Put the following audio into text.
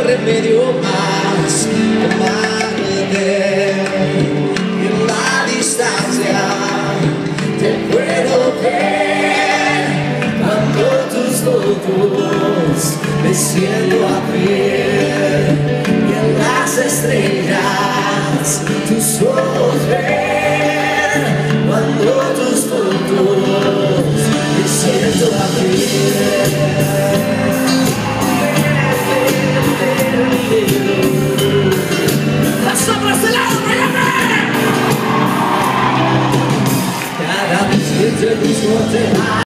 remedio más amarte. En la distancia te puedo ver, cuando tus fotos me siento abrir, y en las estrellas tus ojos ver, cuando tus fotos me siento abrir.